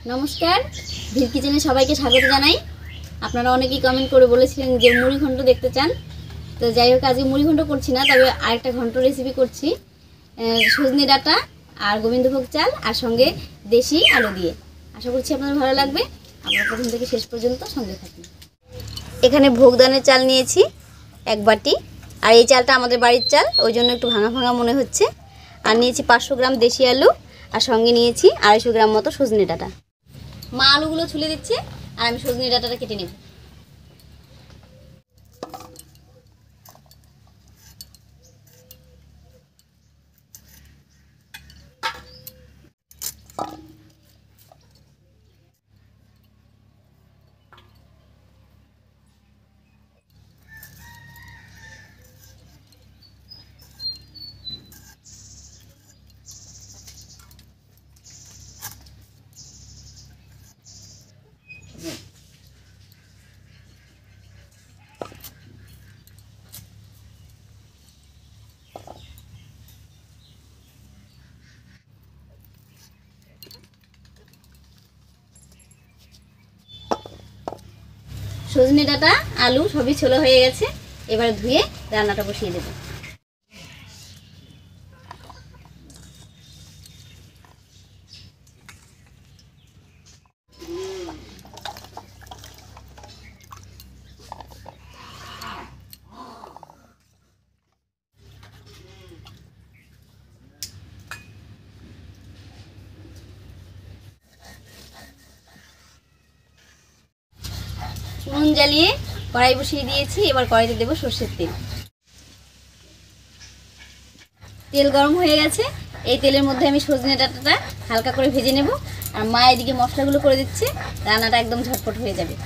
নমস্কার, ভির কিচেনে সবাইকে স্বাগত জানাই। আপনারা অনেকেই কমেন্ট করে বলেছিলেন যে মুড়ি ঘন্ট দেখতে চান। তো যাই হোক, আজকে মুড়ি ঘন্ট করছি না, তবে আরেকটা ঘন্ট রেসিপি করছি সজনে ডাঁটা আর গোবিন্দভোগ চাল আর সঙ্গে দেশি আলু দিয়ে। আশা করছি আপনাদের ভালো লাগবে। আপনারা প্রথম থেকে শেষ পর্যন্ত সঙ্গে থাকুন। এখানে ভোগদানের চাল নিয়েছি 1 বাটি, আর এই চালটা আমাদের বাড়ির চাল, ওই জন্য একটু ভাঙা ভাঙা মনে হচ্ছে। আর নিয়েছি 500 গ্রাম দেশি আলু, আর সঙ্গে নিয়েছি 250 গ্রাম মতো সজনে ডাঁটা। মা আলুগুলো ছুলে দিচ্ছে আর আমি সজনে ডাঁটাটা কেটে নেব। সজনে ডাঁটা আলু সবই ছোলা হয়ে গেছে, এবার ধুয়ে রান্নাটা বসিয়ে দেব। উনুন জ্বালিয়ে কড়াই বসিয়ে দিয়েছি, এবার কড়াইতে দেবো সর্ষের তেল। তেল গরম হয়ে গেছে, এই তেলের মধ্যে আমি সজনে ডাঁটাটা হালকা করে ভেজে নেব। আর মা এদিকে মশলাগুলো করে দিচ্ছে, রান্নাটা একদম ঝটপট হয়ে যাবে।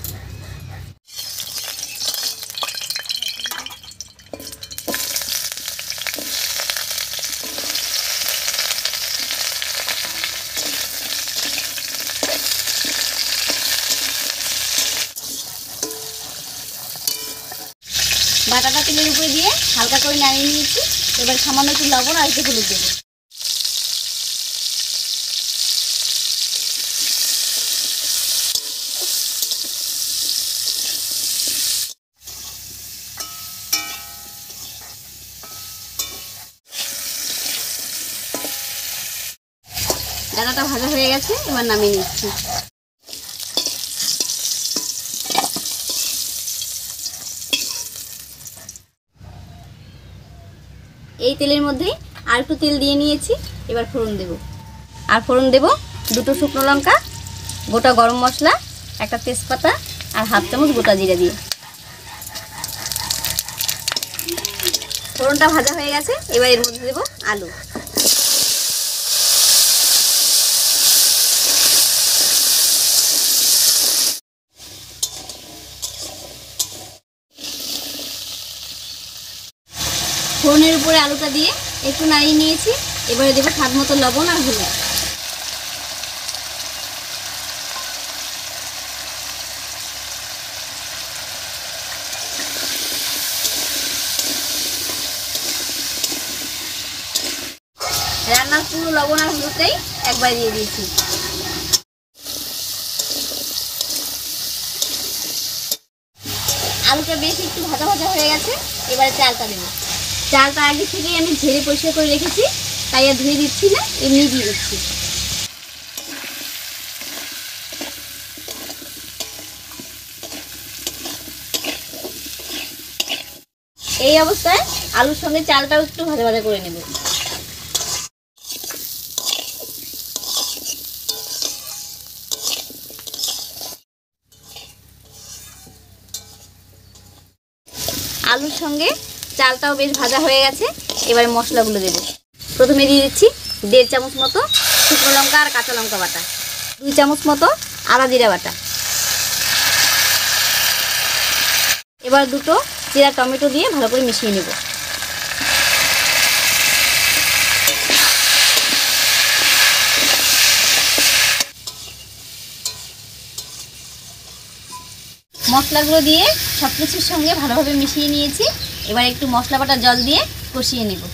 বাটাটা তেলের উপরে দিয়ে হালকা করে নাড়িয়ে নিয়েছি, এবার সামান্য একটু লবণ আর একটু হলুদ দেবো। ডাঁটাটা ভাজা হয়ে গেছে, এবার নামিয়ে নিচ্ছি। এই তেলের মধ্যেই আর একটু তেল দিয়ে নিয়েছি, এবার ফোড়ন দেব। আর ফোড়ন দেব 2টো শুকনো লঙ্কা, গোটা গরম মশলা, একটা তেজপাতা আর 1/2 চামচ গোটা জিরা দিয়ে। ফোড়নটা ভাজা হয়ে গেছে, এবার এর মধ্যে দেব আলু। ফোড়নের উপরে আলুটা দিয়ে একটু নাড়িয়ে নিয়েছি, এবারে দেবো স্বাদ মতো লবণ আর হলুদ। রান্নার পুরো লবণ আর হলুদটাই একবার দিয়ে দিয়েছি। আলুটা বেশ একটু ভাজা ভাজা হয়ে গেছে, এবারে চালটা দেবো। চালটা আগে থেকেই আমি ঝেড়ে পরিষ্কার করে রেখেছি, তাই আর ধুয়ে দিচ্ছি না, এমনি দিয়ে দিচ্ছি। এই অবস্থায় আলুর সঙ্গে চালটাও একটু ভাজা ভাজা করে নেব। আলুর সঙ্গে চালটাও বেশ ভাজা হয়ে গেছে, এবারে মশলাগুলো দেবো। প্রথমে দিয়ে দিচ্ছি 1.5 চামচ মতো শুকনো লঙ্কা আর কাঁচা লঙ্কা বাটা, 2 চামচ মতো আদা জিরা বাটা। এবার 2টো চিরা টমেটো দিয়ে ভালো করে মিশিয়ে নেব। মশলাগুলো দিয়ে সব কিছুর সঙ্গে ভালোভাবে মিশিয়ে নিয়েছি, এবার একটু মশলা বাটা জল দিয়ে কষিয়ে নেব।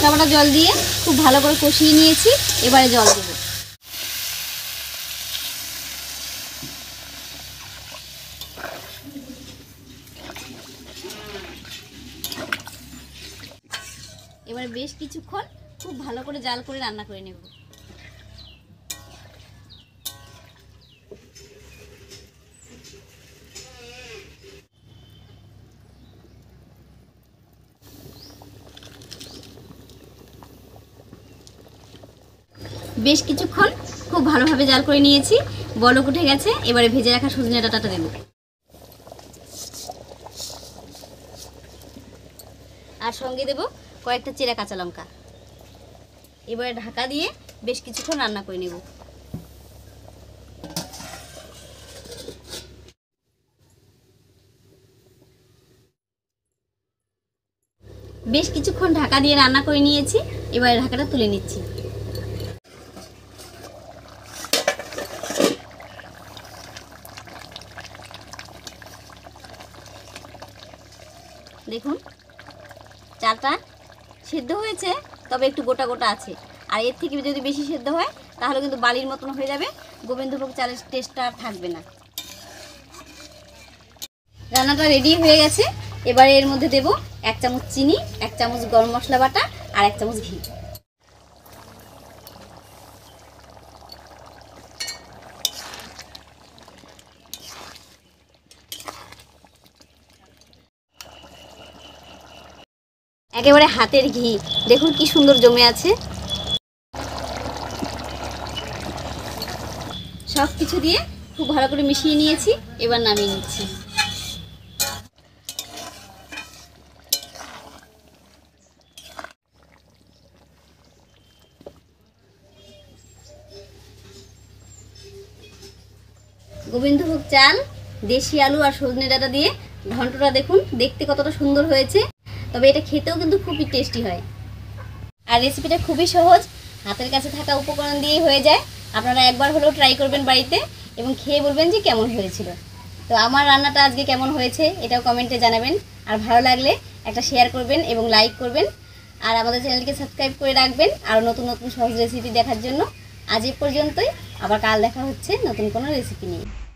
মশলা বাটা জল দিয়ে খুব ভালো করে কষিয়ে নিয়েছি। এবারে জল দেব। এবারে বেশ কিছুক্ষণ খুব ভালো করে জাল করে রান্না করে নেব। বেশ কিছুক্ষণ খুব ভালোভাবে জাল করে নিয়েছি, বলক উঠে গেছে। এবারে ভেজে রাখা সজনে ডাঁটাটা দেব আর সঙ্গে দেব কয়েকটা চেরা কাঁচা লঙ্কা। এবারে ঢাকা দিয়ে বেশ কিছুক্ষণ রান্না করে নেব। বেশ কিছুক্ষণ ঢাকা দিয়ে রান্না করে নিয়েছি। এবারে ঢাকাটা তুলে নিচ্ছি। দেখুন চালটা সেদ্ধ হয়েছে, তবে একটু গোটা গোটা আছে। আর এর থেকে যদি বেশি সেদ্ধ হয় তাহলে কিন্তু বালির মতন হয়ে যাবে, গোবিন্দভোগ চালের টেস্টটা আর থাকবে না। রান্নাটা রেডি হয়ে গেছে। এবারে এর মধ্যে দেব 1 চামচ চিনি, 1 চামচ গরম মশলা বাটা আর 1 চামচ ঘি। একেবারে হাতের ঘি, দেখুন কি সুন্দর জমে আছে। সব কিছু দিয়ে খুব ভালো করে মিশিয়ে নিয়েছি। এবার নামিয়ে নিচ্ছি। গোবিন্দভোগ চাল, দেশি আলু আর সজনে ডাঁটা দিয়ে ঘন্টটা দেখুন দেখতে কতটা সুন্দর হয়েছে, তবে এটা খেতেও কিন্তু খুবই টেস্টি হয়। আর রেসিপিটা খুবই সহজ, হাতের কাছে থাকা উপকরণ দিয়েই হয়ে যায়। আপনারা একবার হলেও ট্রাই করবেন বাড়িতে এবং খেয়ে বলবেন যে কেমন হয়েছিল। তো আমার রান্নাটা আজকে কেমন হয়েছে এটাও কমেন্টে জানাবেন। আর ভালো লাগলে একটা শেয়ার করবেন এবং লাইক করবেন। আর আমাদের চ্যানেলকে সাবস্ক্রাইব করে রাখবেন আরও নতুন নতুন সহজ রেসিপি দেখার জন্য। আজ এ পর্যন্তই, আবার কাল দেখা হচ্ছে নতুন কোনো রেসিপি নিয়ে।